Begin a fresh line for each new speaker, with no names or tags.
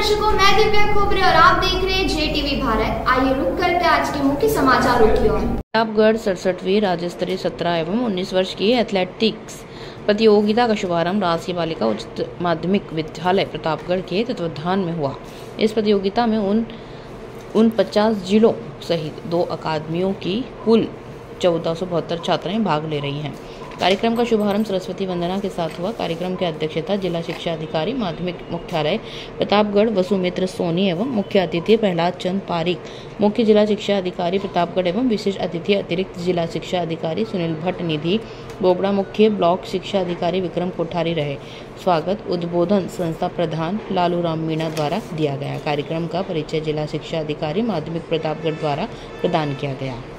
दर्शकों, मैं दिव्या खोबरे और आप देख रहे हैं JTV भारत। आइए रुक करते हैं आज के मुख्य समाचारों की ओर।
प्रतापगढ़ 67वीं राज्य स्तरीय 17 एवं 19 वर्ष की एथलेटिक्स प्रतियोगिता का शुभारंभ राजकीय बालिका उच्च माध्यमिक विद्यालय प्रतापगढ़ के तत्वावधान में हुआ। इस प्रतियोगिता में उन 50 जिलों सहित 2 अकादमियों की कुल 1472 छात्राएं भाग ले रही हैं। कार्यक्रम का शुभारंभ सरस्वती वंदना के साथ हुआ। कार्यक्रम की अध्यक्षता जिला शिक्षा अधिकारी माध्यमिक मुख्यालय प्रतापगढ़ वसुमित्र सोनी एवं मुख्य अतिथि प्रहलाद चंद पारिक, मुख्य जिला शिक्षा अधिकारी प्रतापगढ़ एवं विशेष अतिथि अतिरिक्त जिला शिक्षा अधिकारी सुनील भट्ट निधि बोबड़ा, मुख्य ब्लॉक शिक्षा अधिकारी विक्रम कोठारी रहे। स्वागत उद्बोधन संस्था प्रधान लालू राम मीणा द्वारा दिया गया। कार्यक्रम का परिचय जिला शिक्षा अधिकारी माध्यमिक प्रतापगढ़ द्वारा प्रदान किया गया।